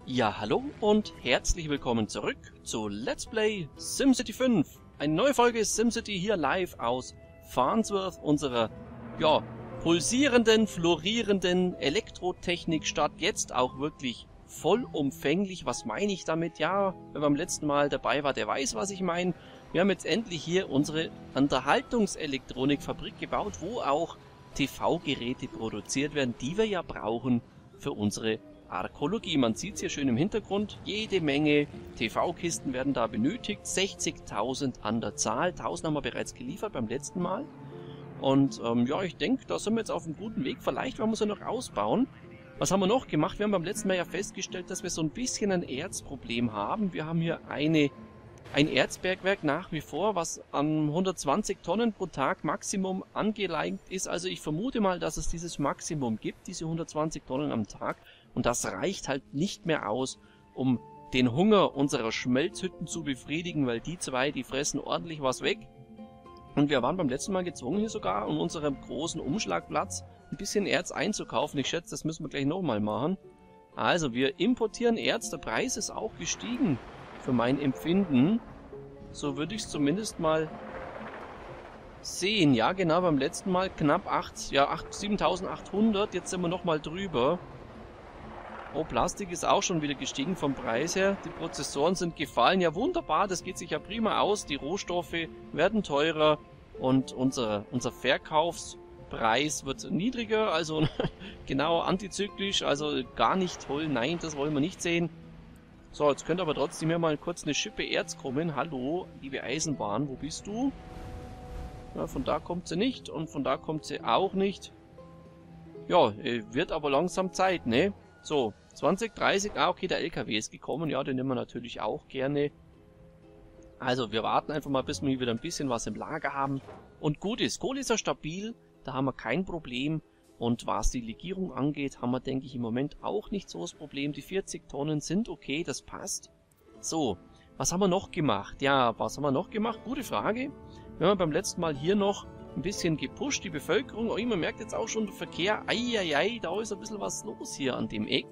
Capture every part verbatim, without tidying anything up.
Ja, hallo und herzlich willkommen zurück zu Let's Play SimCity fünf. Eine neue Folge SimCity hier live aus Farnsworth, unserer, ja, pulsierenden, florierenden Elektrotechnikstadt. Jetzt auch wirklich vollumfänglich. Was meine ich damit? Ja, wer beim letzten Mal dabei war, der weiß, was ich meine. Wir haben jetzt endlich hier unsere Unterhaltungselektronikfabrik gebaut, wo auch T V-Geräte produziert werden, die wir ja brauchen für unsere Arkologie. Man sieht es hier schön im Hintergrund. Jede Menge T V-Kisten werden da benötigt. sechzigtausend an der Zahl. tausend haben wir bereits geliefert beim letzten Mal. Und ähm, ja, ich denke, da sind wir jetzt auf einem guten Weg. Vielleicht werden wir sie noch ausbauen. Was haben wir noch gemacht? Wir haben beim letzten Mal ja festgestellt, dass wir so ein bisschen ein Erzproblem haben. Wir haben hier eine, ein Erzbergwerk nach wie vor, was an hundertzwanzig Tonnen pro Tag Maximum angelangt ist. Also ich vermute mal, dass es dieses Maximum gibt, diese hundertzwanzig Tonnen am Tag. Und das reicht halt nicht mehr aus, um den Hunger unserer Schmelzhütten zu befriedigen, weil die zwei, die fressen ordentlich was weg. Und wir waren beim letzten Mal gezwungen, hier sogar an unserem großen Umschlagplatz ein bisschen Erz einzukaufen. Ich schätze, das müssen wir gleich nochmal machen. Also, wir importieren Erz. Der Preis ist auch gestiegen für mein Empfinden. So würde ich es zumindest mal sehen. Ja, genau, beim letzten Mal knapp acht, ja, siebentausendachthundert. Jetzt sind wir nochmal drüber. Oh, Plastik ist auch schon wieder gestiegen vom Preis her. Die Prozessoren sind gefallen. Ja, wunderbar, das geht sich ja prima aus. Die Rohstoffe werden teurer und unser, unser Verkaufspreis wird niedriger. Also genau antizyklisch, also gar nicht toll. Nein, das wollen wir nicht sehen. So, jetzt könnte aber trotzdem hier mal kurz eine Schippe Erz kommen. Hallo, liebe Eisenbahn, wo bist du? Ja, von da kommt sie nicht und von da kommt sie auch nicht. Ja, wird aber langsam Zeit, ne? So, zwanzig, dreißig, ah okay, der L K W ist gekommen, ja, den nehmen wir natürlich auch gerne. Also, wir warten einfach mal, bis wir hier wieder ein bisschen was im Lager haben. Und gut ist, Kohle ist ja stabil, da haben wir kein Problem. Und was die Legierung angeht, haben wir, denke ich, im Moment auch nicht so das Problem. Die vierzig Tonnen sind okay, das passt. So, was haben wir noch gemacht? Ja, was haben wir noch gemacht? Gute Frage. Wir haben beim letzten Mal hier noch ein bisschen gepusht, die Bevölkerung. Oh, man merkt jetzt auch schon der Verkehr. Eieiei, da ist ein bisschen was los hier an dem Eck.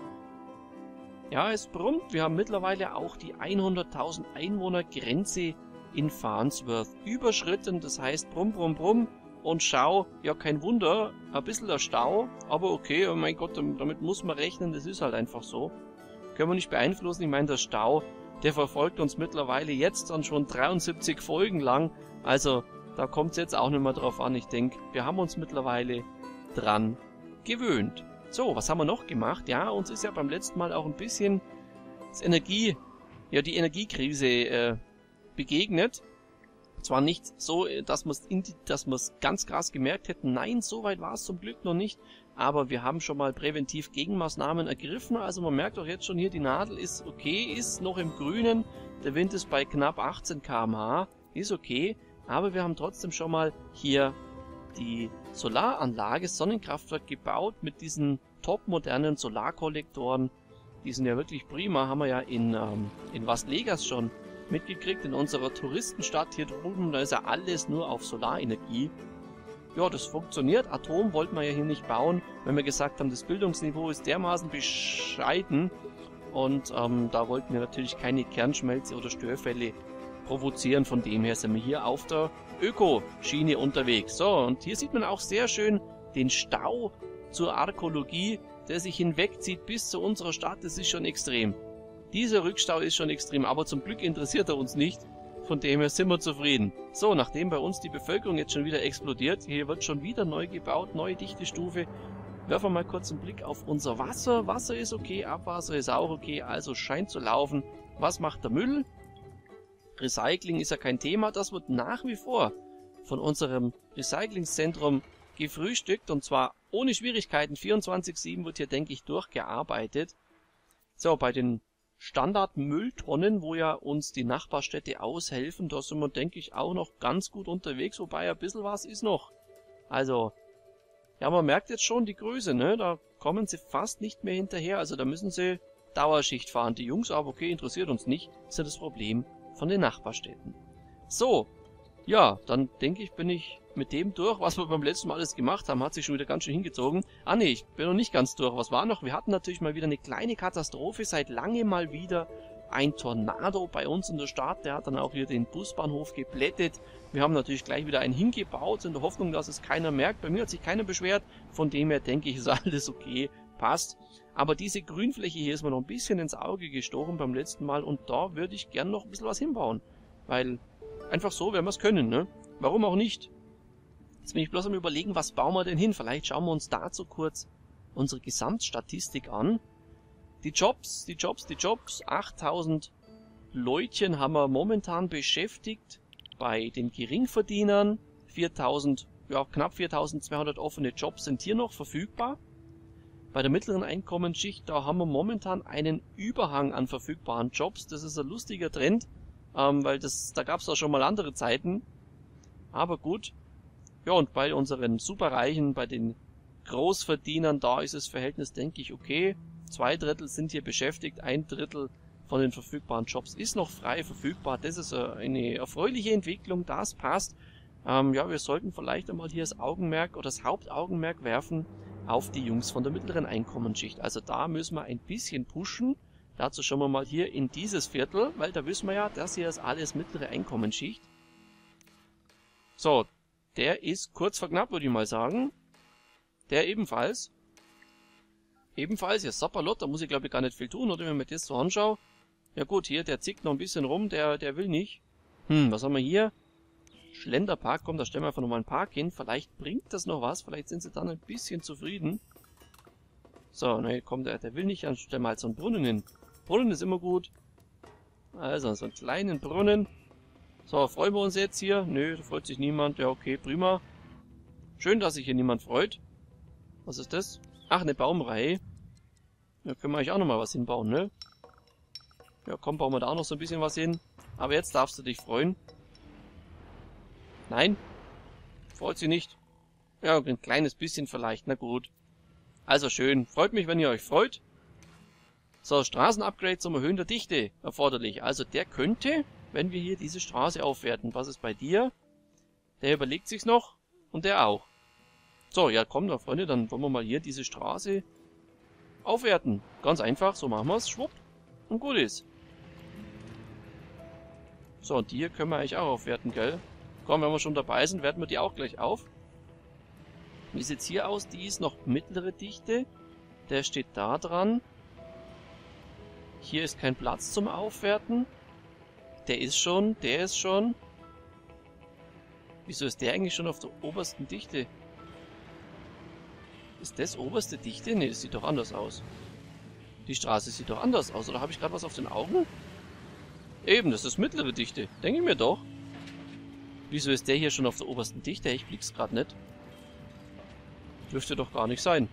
Ja, es brummt. Wir haben mittlerweile auch die hunderttausend Einwohner-Grenze in Farnsworth überschritten. Das heißt, brumm, brumm, brumm. Und schau, ja, kein Wunder, ein bisschen der Stau. Aber okay, oh mein Gott, damit muss man rechnen. Das ist halt einfach so. Können wir nicht beeinflussen. Ich meine, der Stau, der verfolgt uns mittlerweile jetzt dann schon dreiundsiebzig Folgen lang. Also, da kommt es jetzt auch nicht mehr drauf an. Ich denke, wir haben uns mittlerweile dran gewöhnt. So, was haben wir noch gemacht? Ja, uns ist ja beim letzten Mal auch ein bisschen das Energie, ja, die Energiekrise äh, begegnet. Zwar nicht so, dass wir es dass wir es ganz krass gemerkt hätten. Nein, so weit war es zum Glück noch nicht. Aber wir haben schon mal präventiv Gegenmaßnahmen ergriffen. Also man merkt auch jetzt schon hier, die Nadel ist okay, ist noch im Grünen. Der Wind ist bei knapp achtzehn Kilometer pro Stunde. Ist okay. Aber wir haben trotzdem schon mal hier die Solaranlage, Sonnenkraftwerk gebaut mit diesen top modernen Solarkollektoren. Die sind ja wirklich prima, haben wir ja in, ähm, in Las Vegas schon mitgekriegt, in unserer Touristenstadt hier drüben. Da ist ja alles nur auf Solarenergie. Ja, das funktioniert. Atom wollten wir ja hier nicht bauen, wenn wir gesagt haben, das Bildungsniveau ist dermaßen bescheiden. Und ähm, da wollten wir natürlich keine Kernschmelze oder Störfälle provozieren. Von dem her sind wir hier auf der Ökoschiene unterwegs. So, und hier sieht man auch sehr schön den Stau zur Arkologie, der sich hinwegzieht bis zu unserer Stadt. Das ist schon extrem. Dieser Rückstau ist schon extrem, aber zum Glück interessiert er uns nicht. Von dem her sind wir zufrieden. So, nachdem bei uns die Bevölkerung jetzt schon wieder explodiert, hier wird schon wieder neu gebaut, neue Dichtestufe, werfen wir mal kurz einen Blick auf unser Wasser. Wasser ist okay, Abwasser ist auch okay, also scheint zu laufen. Was macht der Müll? Recycling ist ja kein Thema, das wird nach wie vor von unserem Recyclingszentrum gefrühstückt und zwar ohne Schwierigkeiten. vierundzwanzig sieben wird hier, denke ich, durchgearbeitet. So, bei den Standardmülltonnen, wo ja uns die Nachbarstädte aushelfen, da sind wir, denke ich, auch noch ganz gut unterwegs, wobei ein bisschen was ist noch. Also, ja, man merkt jetzt schon die Größe, ne? Da kommen sie fast nicht mehr hinterher, also da müssen sie Dauerschicht fahren. Die Jungs, aber okay, interessiert uns nicht, ist ja das Problem von den Nachbarstädten. So, Ja, dann denke ich, bin ich mit dem durch, was wir beim letzten Mal alles gemacht haben. Hat sich schon wieder ganz schön hingezogen. Ah ne, ich bin noch nicht ganz durch. Was war noch? Wir hatten natürlich mal wieder eine kleine Katastrophe. Seit langem mal wieder ein Tornado bei uns in der Stadt. Der hat dann auch wieder den Busbahnhof geplättet. Wir haben natürlich gleich wieder einen hingebaut, in der Hoffnung, dass es keiner merkt. Bei mir hat sich keiner beschwert. Von dem her denke ich, ist alles okay. Passt. Aber diese Grünfläche hier ist mir noch ein bisschen ins Auge gestochen beim letzten Mal. Und da würde ich gern noch ein bisschen was hinbauen. Weil... einfach so, wenn wir es können, ne? Warum auch nicht? Jetzt bin ich bloß am Überlegen, was bauen wir denn hin? Vielleicht schauen wir uns dazu kurz unsere Gesamtstatistik an. Die Jobs, die Jobs, die Jobs. achttausend Leutchen haben wir momentan beschäftigt bei den Geringverdienern. viertausend, ja, knapp viertausendzweihundert offene Jobs sind hier noch verfügbar. Bei der mittleren Einkommensschicht, da haben wir momentan einen Überhang an verfügbaren Jobs. Das ist ein lustiger Trend. Ähm, weil das, da gab es auch schon mal andere Zeiten. Aber gut. Ja, und bei unseren Superreichen, bei den Großverdienern, da ist das Verhältnis, denke ich, okay. Zwei Drittel sind hier beschäftigt, ein Drittel von den verfügbaren Jobs ist noch frei verfügbar. Das ist eine erfreuliche Entwicklung, das passt. Ähm, ja, wir sollten vielleicht einmal hier das Augenmerk oder das Hauptaugenmerk werfen auf die Jungs von der mittleren Einkommensschicht. Also da müssen wir ein bisschen pushen. Dazu schauen wir mal hier in dieses Viertel, weil da wissen wir ja, das hier ist alles mittlere Einkommensschicht. So, der ist kurz vor knapp, würde ich mal sagen. Der ebenfalls. Ebenfalls, ja, Sapperlot, da muss ich glaube ich gar nicht viel tun, oder wenn ich mir das so anschaue. Ja gut, hier, der zickt noch ein bisschen rum, der, der will nicht. Hm, was haben wir hier? Schlenderpark, komm, da stellen wir einfach nochmal einen Park hin. Vielleicht bringt das noch was, vielleicht sind sie dann ein bisschen zufrieden. So, ne, komm, der, der will nicht, dann stellen wir halt so einen Brunnen hin. Brunnen ist immer gut. Also, so einen kleinen Brunnen. So, freuen wir uns jetzt hier? Nö, da freut sich niemand. Ja, okay, prima. Schön, dass sich hier niemand freut. Was ist das? Ach, eine Baumreihe. Da können wir eigentlich auch nochmal was hinbauen, ne? Ja, komm, bauen wir da auch noch so ein bisschen was hin. Aber jetzt darfst du dich freuen. Nein? Freut sie nicht? Ja, ein kleines bisschen vielleicht, na gut. Also schön. Freut mich, wenn ihr euch freut. So, Straßenupgrade zum Erhöhen der Dichte erforderlich. Also der könnte, wenn wir hier diese Straße aufwerten. Was ist bei dir? Der überlegt sich's noch. Und der auch. So, ja komm, da Freunde, dann wollen wir mal hier diese Straße aufwerten. Ganz einfach, so machen wir's. Schwupp. Und gut ist. So, und die hier können wir eigentlich auch aufwerten, gell? Komm, wenn wir schon dabei sind, werten wir die auch gleich auf. Wie sieht's hier aus? Die ist noch mittlere Dichte. Der steht da dran. Hier ist kein Platz zum Aufwerten. Der ist schon, der ist schon. Wieso ist der eigentlich schon auf der obersten Dichte? Ist das oberste Dichte? Ne, das sieht doch anders aus. Die Straße sieht doch anders aus. Oder habe ich gerade was auf den Augen? Eben, das ist mittlere Dichte. Denke ich mir doch. Wieso ist der hier schon auf der obersten Dichte? Ich blick's gerade nicht. Dürfte doch gar nicht sein.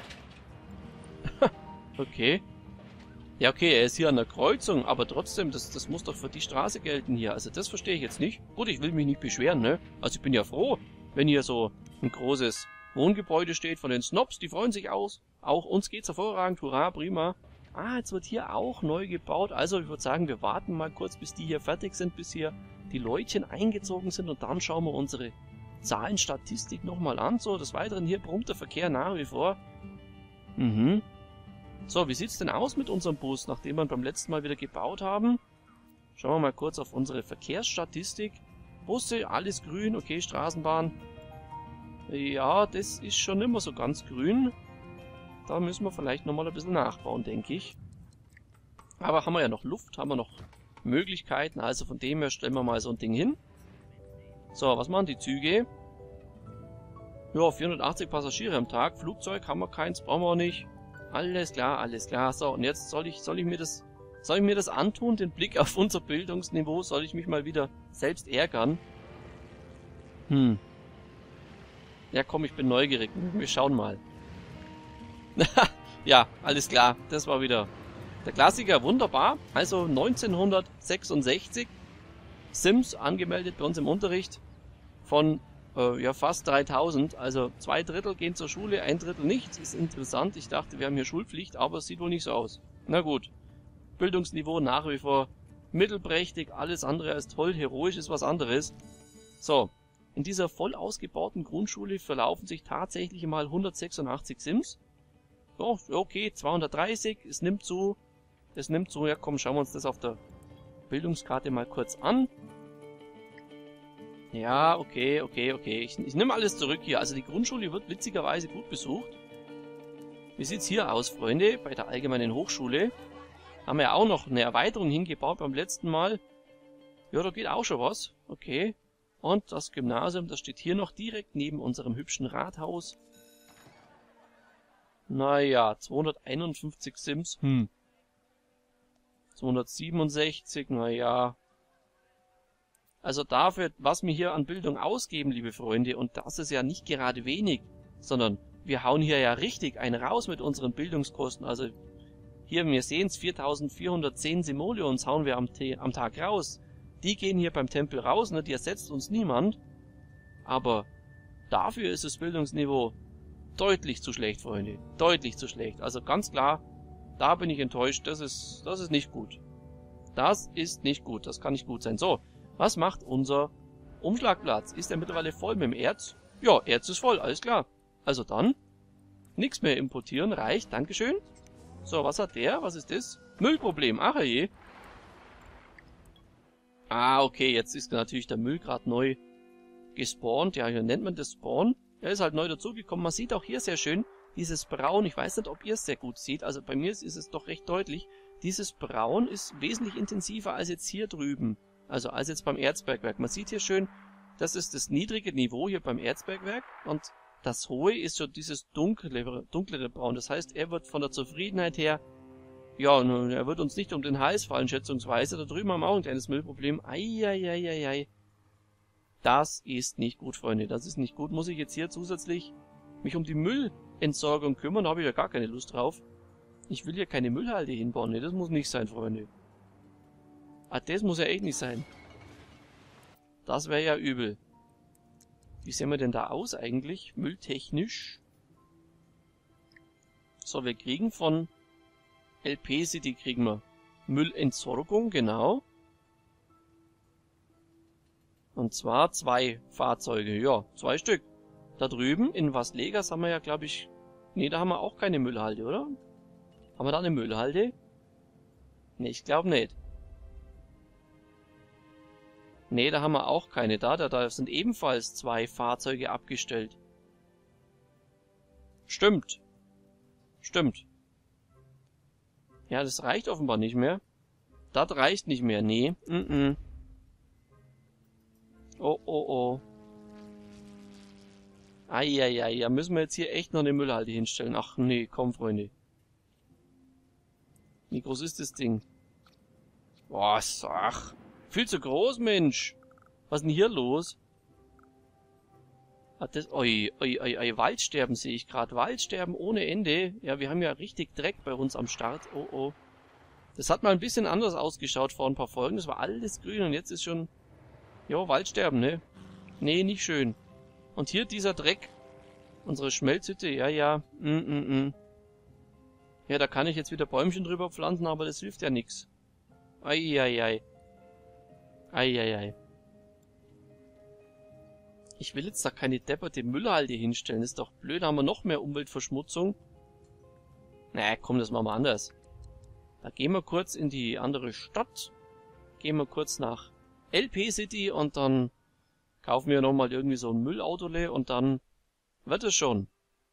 Okay. Ja, okay, er ist hier an der Kreuzung, aber trotzdem, das, das muss doch für die Straße gelten hier. Also das verstehe ich jetzt nicht. Gut, ich will mich nicht beschweren, ne? Also ich bin ja froh, wenn hier so ein großes Wohngebäude steht von den Snobs. Die freuen sich aus. Auch uns geht's hervorragend. Hurra, prima. Ah, jetzt wird hier auch neu gebaut. Also ich würde sagen, wir warten mal kurz, bis die hier fertig sind, bis hier die Leutchen eingezogen sind. Und dann schauen wir unsere Zahlenstatistik nochmal an. So, des Weiteren hier brummt der Verkehr nach wie vor. Mhm. So, wie sieht's denn aus mit unserem Bus, nachdem wir beim letzten Mal wieder gebaut haben? Schauen wir mal kurz auf unsere Verkehrsstatistik. Busse, alles grün, okay, Straßenbahn. Ja, das ist schon immer so ganz grün. Da müssen wir vielleicht nochmal ein bisschen nachbauen, denke ich. Aber haben wir ja noch Luft, haben wir noch Möglichkeiten, also von dem her stellen wir mal so ein Ding hin. So, was machen die Züge? Ja, vierhundertachtzig Passagiere am Tag. Flugzeug haben wir keins, brauchen wir auch nicht. Alles klar, alles klar. So, und jetzt soll ich, soll ich mir das, soll ich mir das antun, den Blick auf unser Bildungsniveau? Soll ich mich mal wieder selbst ärgern? Hm. Ja, komm, ich bin neugierig. Wir schauen mal. Ja, alles klar. Das war wieder der Klassiker. Wunderbar. Also neunzehnhundertsechsundsechzig. Sims angemeldet bei uns im Unterricht. Von äh, ja fast dreitausend. Also zwei Drittel gehen zur Schule, ein Drittel nicht. Ist interessant. Ich dachte, wir haben hier Schulpflicht, aber es sieht wohl nicht so aus. Na gut. Bildungsniveau nach wie vor mittelprächtig. Alles andere als toll. Heroisch ist was anderes. So, in dieser voll ausgebauten Grundschule verlaufen sich tatsächlich mal hundertsechsundachtzig Sims. So, okay, zweihundertdreißig, es nimmt zu. Es nimmt zu, ja komm, schauen wir uns das auf der Bildungskarte mal kurz an. Ja, okay, okay, okay. Ich, ich nehme alles zurück hier. Also die Grundschule wird witzigerweise gut besucht. Wie sieht's hier aus, Freunde? Bei der Allgemeinen Hochschule haben wir ja auch noch eine Erweiterung hingebaut beim letzten Mal. Ja, da geht auch schon was. Okay. Und das Gymnasium, das steht hier noch direkt neben unserem hübschen Rathaus. Naja, zweihunderteinundfünfzig Sims. Hm. zweihundertsiebenundsechzig, naja. Also dafür, was wir hier an Bildung ausgeben, liebe Freunde, und das ist ja nicht gerade wenig, sondern wir hauen hier ja richtig einen raus mit unseren Bildungskosten. Also hier, wir sehen es, viertausendvierhundertzehn Simoleons hauen wir am, am Tag raus. Die gehen hier beim Tempel raus, ne? Die ersetzt uns niemand. Aber dafür ist das Bildungsniveau deutlich zu schlecht, Freunde. Deutlich zu schlecht. Also ganz klar, da bin ich enttäuscht. Das ist, das ist nicht gut. Das ist nicht gut. Das kann nicht gut sein. So, was macht unser Umschlagplatz? Ist er mittlerweile voll mit dem Erz? Ja, Erz ist voll, alles klar. Also dann, nichts mehr importieren, reicht, dankeschön. So, was hat der? Was ist das? Müllproblem, ach je. Ah, okay, jetzt ist natürlich der Müll gerade neu gespawnt. Ja, hier nennt man das Spawn. Er ist halt neu dazugekommen. Man sieht auch hier sehr schön dieses Braun. Ich weiß nicht, ob ihr es sehr gut seht. Also bei mir ist es doch recht deutlich. Dieses Braun ist wesentlich intensiver als jetzt hier drüben. Also als jetzt beim Erzbergwerk. Man sieht hier schön, das ist das niedrige Niveau hier beim Erzbergwerk. Und das hohe ist schon dieses dunklere, dunklere Braun. Das heißt, er wird von der Zufriedenheit her, ja, er wird uns nicht um den Hals fallen, schätzungsweise. Da drüben haben wir auch ein kleines Müllproblem. Eieieiei. Das ist nicht gut, Freunde. Das ist nicht gut. Muss ich jetzt hier zusätzlich mich um die Müllentsorgung kümmern? Da habe ich ja gar keine Lust drauf. Ich will hier keine Müllhalde hinbauen. Ne, das muss nicht sein, Freunde. Ah, das muss ja echt nicht sein. Das wäre ja übel. Wie sehen wir denn da aus eigentlich? Mülltechnisch. So, wir kriegen von L P City kriegen wir Müllentsorgung, genau. Und zwar zwei Fahrzeuge, ja, zwei Stück. Da drüben in Vas Vegas haben wir ja, glaube ich, nee, da haben wir auch keine Müllhalde, oder? Haben wir da eine Müllhalde? Nee, ich glaube nicht. Nee, da haben wir auch keine. Da, da, da sind ebenfalls zwei Fahrzeuge abgestellt. Stimmt. Stimmt. Ja, das reicht offenbar nicht mehr. Das reicht nicht mehr, nee. Mm -mm. Oh, oh, oh. Eieiei, da müssen wir jetzt hier echt noch eine Müllhalde hinstellen. Ach nee, komm, Freunde. Wie groß ist das Ding? Boah, ach. Viel zu groß, Mensch. Was ist denn hier los? Hat das... Oi, oi, oi, oi, Waldsterben sehe ich gerade. Waldsterben ohne Ende. Ja, wir haben ja richtig Dreck bei uns am Start. Oh, oh. Das hat mal ein bisschen anders ausgeschaut vor ein paar Folgen. Das war alles grün und jetzt ist schon... Jo, Waldsterben, ne? Nee, nicht schön. Und hier dieser Dreck. Unsere Schmelzhütte, ja, ja. Mm, mm, mm. Ja, da kann ich jetzt wieder Bäumchen drüber pflanzen, aber das hilft ja nix. Eieiei. Eieiei. Ich will jetzt da keine depperte Müllhalde hinstellen. Das ist doch blöd, da haben wir noch mehr Umweltverschmutzung. Na komm, das machen wir anders. Da gehen wir kurz in die andere Stadt. Gehen wir kurz nach L P City und dann kaufen wir nochmal irgendwie so ein Müllautole und dann wird es schon.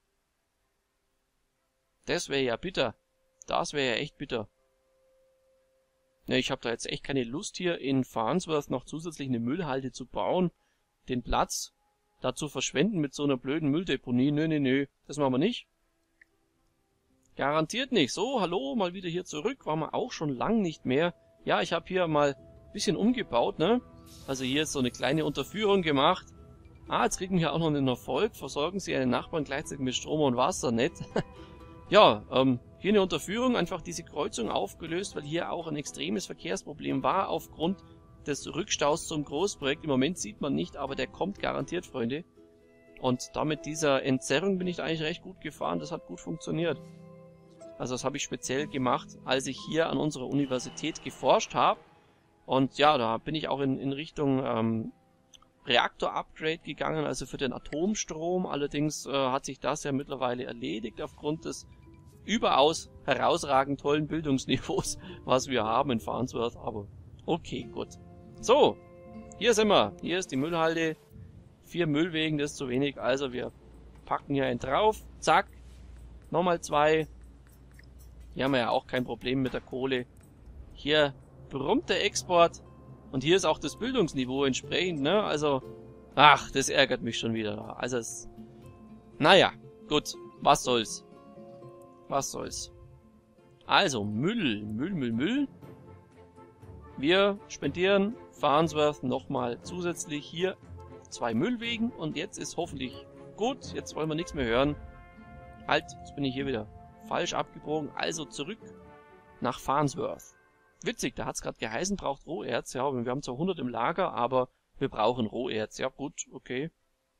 Das wäre ja bitter. Das wäre ja echt bitter. Ne, ich habe da jetzt echt keine Lust hier in Farnsworth noch zusätzlich eine Müllhalde zu bauen. Den Platz da zu verschwenden mit so einer blöden Mülldeponie. Nö, nö, nö. Das machen wir nicht. Garantiert nicht. So, hallo, mal wieder hier zurück. Waren wir auch schon lang nicht mehr. Ja, ich habe hier mal ein bisschen umgebaut, ne? Also hier ist so eine kleine Unterführung gemacht. Ah, jetzt kriegen wir auch noch einen Erfolg. Versorgen Sie einen Nachbarn gleichzeitig mit Strom und Wasser, nett? Ja, ähm, hier eine Unterführung, einfach diese Kreuzung aufgelöst, weil hier auch ein extremes Verkehrsproblem war aufgrund des Rückstaus zum Großprojekt. Im Moment sieht man nicht, aber der kommt garantiert, Freunde. Und damit dieser Entzerrung bin ich eigentlich recht gut gefahren. Das hat gut funktioniert. Also das habe ich speziell gemacht, als ich hier an unserer Universität geforscht habe. Und ja, da bin ich auch in, in Richtung ähm, Reaktor-Upgrade gegangen, also für den Atomstrom. Allerdings äh, hat sich das ja mittlerweile erledigt aufgrund des überaus herausragend tollen Bildungsniveaus, was wir haben in Farnsworth. Aber okay, gut. So, hier sind wir. Hier ist die Müllhalde. Vier Müllwegen, das ist zu wenig. Also wir packen hier einen drauf. Zack. Nochmal zwei. Hier haben wir ja auch kein Problem mit der Kohle. Hier brummt der Export. Und hier ist auch das Bildungsniveau entsprechend, ne? Also, ach, das ärgert mich schon wieder. Also es... Naja, gut. Was soll's. Was soll's. Also, Müll. Müll, Müll, Müll. Wir spendieren Farnsworth nochmal zusätzlich hier zwei Müllwegen. Und jetzt ist hoffentlich gut. Jetzt wollen wir nichts mehr hören. Halt, jetzt bin ich hier wieder falsch abgebogen. Also zurück nach Farnsworth. Witzig, da hat es gerade geheißen, braucht Roherz. Ja, wir haben zwar hundert im Lager, aber wir brauchen Roherz. Ja gut, okay.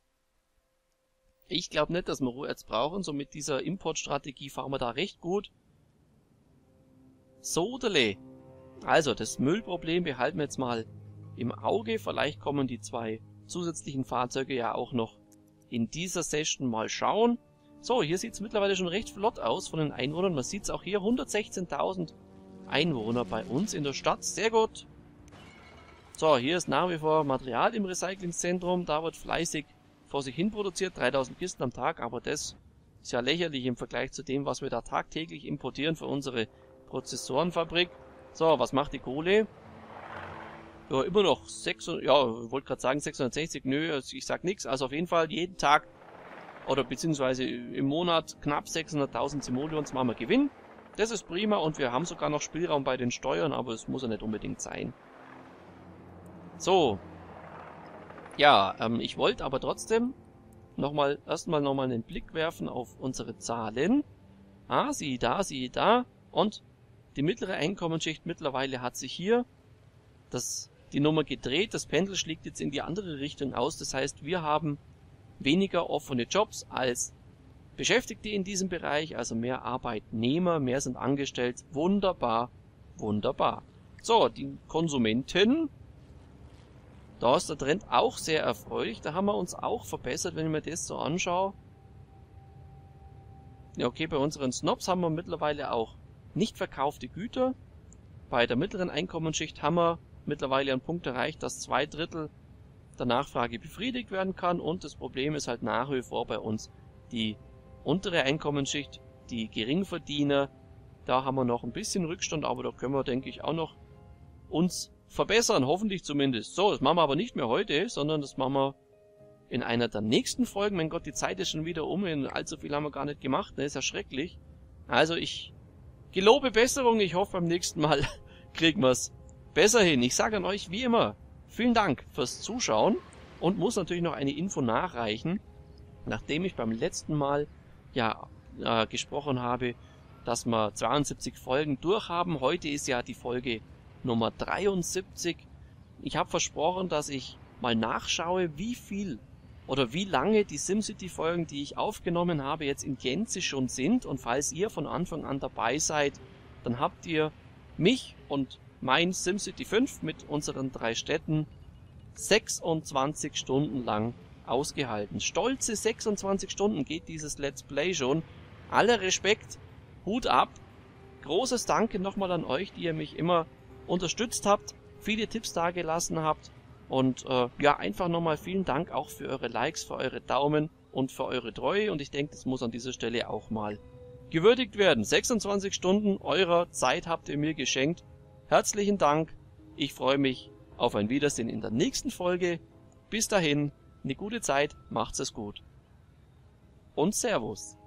Ich glaube nicht, dass wir Roherz brauchen. So mit dieser Importstrategie fahren wir da recht gut. Sodele. Also, das Müllproblem behalten wir jetzt mal im Auge. Vielleicht kommen die zwei zusätzlichen Fahrzeuge ja auch noch in dieser Session mal schauen. So, hier sieht es mittlerweile schon recht flott aus von den Einwohnern. Man sieht es auch hier, hundertsechzehntausend Einwohner bei uns in der Stadt. Sehr gut. So, hier ist nach wie vor Material im Recyclingszentrum. Da wird fleißig vor sich hin produziert. dreitausend Kisten am Tag, aber das ist ja lächerlich im Vergleich zu dem, was wir da tagtäglich importieren für unsere Prozessorenfabrik. So, was macht die Kohle? Ja, immer noch sechshundert, ja, ich wollte gerade sagen sechshundertsechzig, nö, also ich sag nichts. Also auf jeden Fall jeden Tag oder beziehungsweise im Monat knapp sechshunderttausend Simoleons machen wir Gewinn. Das ist prima und wir haben sogar noch Spielraum bei den Steuern, aber es muss ja nicht unbedingt sein. So. Ja, ähm, ich wollte aber trotzdem nochmal, erstmal nochmal einen Blick werfen auf unsere Zahlen. Ah, sieh da, sieh da. Und die mittlere Einkommensschicht mittlerweile hat sich hier das, die Nummer gedreht. Das Pendel schlägt jetzt in die andere Richtung aus. Das heißt, wir haben weniger offene Jobs als Beschäftigte in diesem Bereich, also mehr Arbeitnehmer, mehr sind angestellt. Wunderbar, wunderbar. So, die Konsumenten, da ist der Trend auch sehr erfreulich. Da haben wir uns auch verbessert, wenn ich mir das so anschaue. Ja, okay, bei unseren Snobs haben wir mittlerweile auch nicht verkaufte Güter. Bei der mittleren Einkommensschicht haben wir mittlerweile einen Punkt erreicht, dass zwei Drittel der Nachfrage befriedigt werden kann. Und das Problem ist halt nach wie vor bei uns die untere Einkommensschicht, die Geringverdiener. Da haben wir noch ein bisschen Rückstand, aber da können wir, denke ich, auch noch uns verbessern, hoffentlich zumindest. So, das machen wir aber nicht mehr heute, sondern das machen wir in einer der nächsten Folgen. Mein Gott, die Zeit ist schon wieder um, allzu viel haben wir gar nicht gemacht, das ist ja schrecklich. Also ich gelobe Besserung, ich hoffe beim nächsten Mal kriegen wir es besser hin. Ich sage an euch wie immer, vielen Dank fürs Zuschauen und muss natürlich noch eine Info nachreichen, nachdem ich beim letzten Mal ja äh, gesprochen habe, dass wir zweiundsiebzig Folgen durchhaben. Heute ist ja die Folge Nummer dreiundsiebzig. Ich habe versprochen, dass ich mal nachschaue, wie viel oder wie lange die SimCity-Folgen, die ich aufgenommen habe, jetzt in Gänze schon sind. Und falls ihr von Anfang an dabei seid, dann habt ihr mich und mein SimCity fünf mit unseren drei Städten sechsundzwanzig Stunden lang ausgehalten. Stolze sechsundzwanzig Stunden geht dieses Let's Play schon. Aller Respekt, Hut ab. Großes Danke nochmal an euch, die ihr mich immer unterstützt habt, viele Tipps dagelassen habt. Und äh, ja, einfach nochmal vielen Dank auch für eure Likes, für eure Daumen und für eure Treue. Und ich denke, das muss an dieser Stelle auch mal gewürdigt werden. sechsundzwanzig Stunden eurer Zeit habt ihr mir geschenkt. Herzlichen Dank. Ich freue mich auf ein Wiedersehen in der nächsten Folge. Bis dahin, eine gute Zeit, macht's es gut. Und Servus.